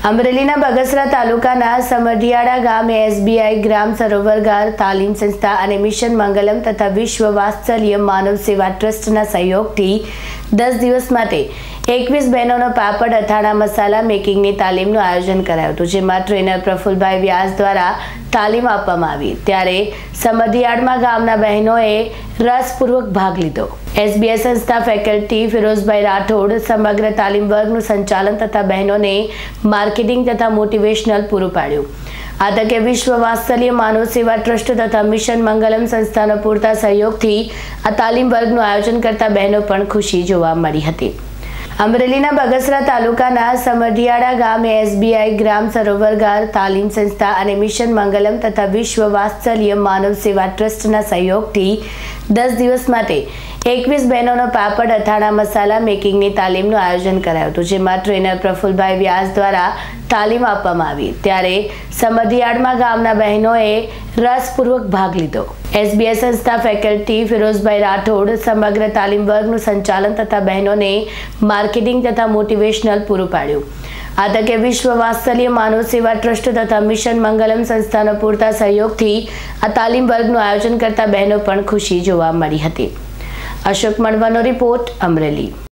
અમરેલીના બગસરા તાલુકાના સમઢિયાળા ગામે એસબીઆઈ ગ્રામ સરોવરગાર તાલીમ સંસ્થા અને મિશન મંગલમ તથા વિશ્વ વાત્સલ્ય માનવ સેવા ટ્રસ્ટના સહયોગથી 10 દિવસ માટે 21 બહેનોનો પાપડ અથાણા મસાલા મેકિંગની તાલીમનું આયોજન કરાયું હતું, જેમાં ટ્રેનર પ્રફુલભાઈ વ્યાસ દ્વારા તાલીમ આપવામાં આવી। ત્યારે સમઢિયાળમાં ગામના બહેનોએ રસપૂર્વક ભાગ લીધો। એસબીઆઈ સંસ્થા ફેકલ્ટી ફિરોઝભાઈ રાઠોડ સમગ્ર તાલીમ વર્ગનું સંચાલન તથા બહેનોને માર્કેટિંગ તથા મોટિવેશનલ પૂરું પાડ્યું। આ તકે વિશ્વ વાત્સલ્ય માનવ સેવા ટ્રસ્ટ તથા મિશન મંગલમ સંસ્થાનો પૂરતા સહયોગથી આ તાલીમ વર્ગનું આયોજન કરતા બહેનો પણ ખુશી જોવા મળી હતી। અમરેલીના બગસરા તાલુકાના સમઢિયાળા ગામે એસબીઆઈ ગ્રામ સરોવરગાર તાલીમ સંસ્થા અને મિશન મંગલમ તથા વિશ્વ વાત્સલ્ય માનવ સેવા ટ્રસ્ટના સહયોગથી 10 દિવસ માટે 21 બહેનોનો પાપડ અથાણા મસાલા મેકિંગની તાલીમનું આયોજન કરાયું હતું, જેમાં ટ્રેનર પ્રફુલભાઈ વ્યાસ દ્વારા તાલીમ આપવામાં આવી। ત્યારે સમઢિયાળમાં ગામના બહેનોએ રસપૂર્વક ભાગ લીધો। એસબીઆઈ સંસ્થા ફેકલ્ટી ફિરોઝભાઈ રાઠોડ સમગ્ર તાલીમ વર્ગનું સંચાલન તથા બહેનોને માર્કેટિંગ તથા મોટિવેશનલ પૂરું પાડ્યું। આ તકે વિશ્વ વાત્સલ્ય માનવ સેવા ટ્રસ્ટ તથા મિશન મંગલમ સંસ્થાનો પૂરતા સહયોગથી આ તાલીમ વર્ગનું આયોજન કરતા બહેનો પણ ખુશી જોવા મળી હતી। અશોક મણવાનો રિપોર્ટ, અમરેલી।